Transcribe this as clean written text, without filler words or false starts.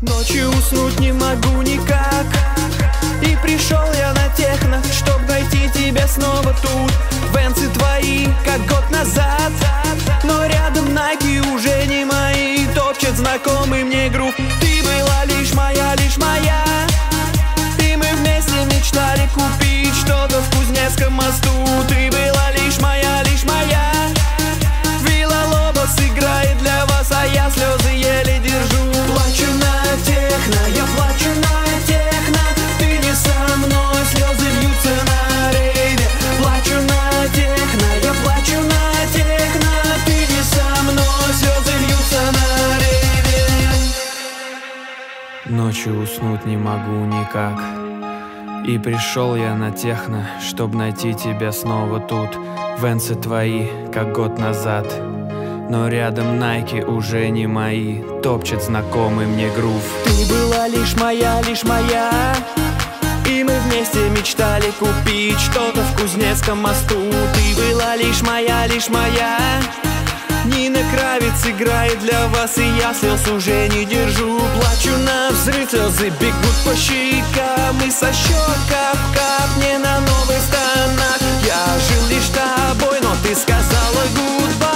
Ночью уснуть не могу никак, и пришел я на техно, чтоб найти тебя снова тут. Венцы твои, как год назад, но рядом Nike уже не мои. Топчет знакомый мне грув. Ты была лишь моя, и мы вместе мечтали купить что-то в Кузнецком мосту. Ты была лишь моя, Вилла-Лобос играет для вас, а я слезы еле держу. Плачу на техно, я плачу на техно, ты не со мной, слезы льются на рейве. Плачу на техно, я плачу на техно, ты не со мной, слезы льются на рейве. Ночью уснуть не могу никак, и пришел я на техно, чтоб найти тебя снова тут. Венцы твои, как год назад, но рядом Nike уже не мои. Топчет знакомый мне грув. Ты была лишь моя, и мы вместе мечтали купить что-то в Кузнецком мосту. Ты была лишь моя, Нина Кравец играет для вас, и я слез уже не держу. Плачу на взрыв, слезы бегут по щекам, и со щек кап-кап мне на новых станах. Я жил лишь тобой, но ты сказала goodbye.